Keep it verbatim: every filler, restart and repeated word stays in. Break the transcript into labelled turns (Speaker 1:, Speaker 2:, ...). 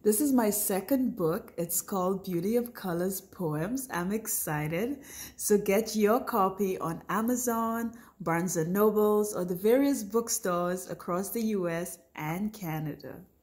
Speaker 1: This is my second book. It's called Beauty of Colors Poems. I'm excited. So get your copy on Amazon, Barnes and Nobles, or the various bookstores across the U S and Canada.